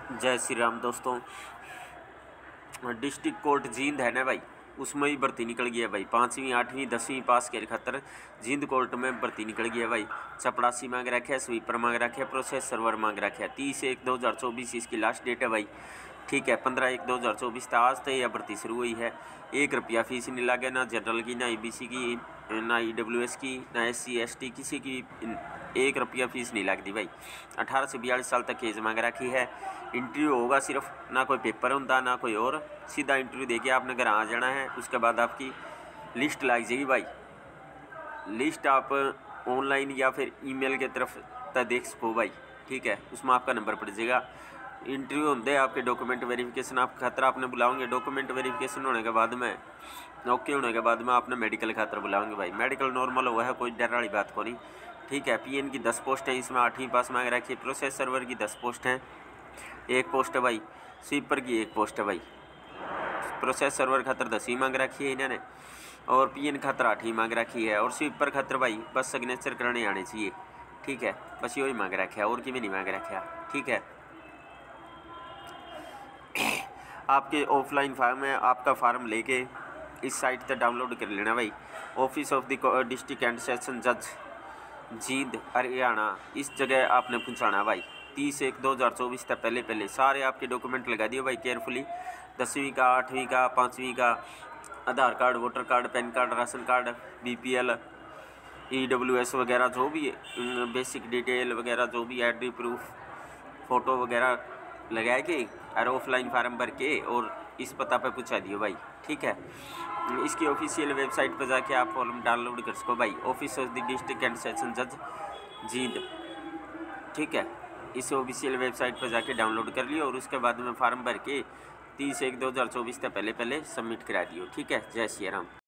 जय श्री राम दोस्तों। District court Jind है ना भाई, उसमें ही भर्ती निकल गई है भाई। 5वीं 8वीं 10वीं पास के खातर जींद कोर्ट में भर्ती निकल गई है भाई। चपड़ासी मांग रखे है, स्वीपर मांग रखे है, प्रोसेस सर्वर मांग रखे है। 30/1/2024 इसकी लास्ट डेट है भाई। ठीक है, 15/1/2024 था आज तो यह भर्ती शुरू हुई है। 1 रुपया फीस नहीं लगे, ना जनरल की, ना ईबीसी की, ना ईडब्ल्यूएस की, ना SC ST किसी की 1 रुपया फीस नहीं लगती भाई। 18 से 42 साल तक एज मांग रखी है। इंटरव्यू होगा सिर्फ, ना कोई पेपर होता ना कोई और, सीधा इंटरव्यू देके आपने घर आ जाना है। उसके बाद आपकी लिस्ट लग जाएगी भाई। लिस्ट आप ऑनलाइन या फिर ईमेल के तरफ तक देख सको भाई। ठीक है, उसमें आपका नंबर पड़ जाएगा। इंटरव्यू होते आपके डॉक्यूमेंट वेरिफिकेशन आप खातर आपने बुलाओगे। डॉक्यूमेंट वेरिफिकेशन होने के बाद में ओके होने के बाद में आपने मेडिकल खातर बुलाओगे भाई। मेडिकल नॉर्मल हुआ है, कोई डर वाली बात को नहीं। ठीक है, PN की 10 पोस्ट है, इसमें 8वीं पास मांग रखी है। प्रोसेस सर्वर की 10 पोस्ट हैं, 1 पोस्ट है भाई। स्वीपर की 1 पोस्ट है भाई। प्रोसेस सर्वर खातर 10वीं मांग रखी है इन्होंने, और PN खातर 8वीं मांग रखी है। और स्वीपर खातर भाई बस सिग्नेचर करने आने चाहिए। ठीक है, बस यही मांग रखा है, और कि भी नहीं मांग रखा। ठीक है, आपके ऑफलाइन फार्म है, आपका फार्म लेके इस साइट पर डाउनलोड कर लेना भाई। Office of the district and session जज जींद हरियाणा, इस जगह आपने पहुंचाना भाई। 30/1/2024 तक पहले सारे आपके डॉक्यूमेंट लगा दिए भाई केयरफुली। 10वीं का, 8वीं का, 5वीं का, Aadhaar card, voter card, PAN card, ration card, BPL, EWS वगैरह जो भी बेसिक डिटेल वगैरह जो भी एड्री प्रूफ, फ़ोटो वगैरह लगा के और ऑफलाइन फार्म भर के और इस पता पे पहुँचा दियो भाई। ठीक है, इसकी ऑफिशियल वेबसाइट पर जाके आप फॉर्म डाउनलोड कर सको भाई। Office of the district and session जज जींद। ठीक है, इस ऑफिशियल वेबसाइट पर जाके डाउनलोड कर लियो और उसके बाद में फार्म भर के 30/1/2024 तक पहले सबमिट करा दियो। ठीक है, जय श्री राम।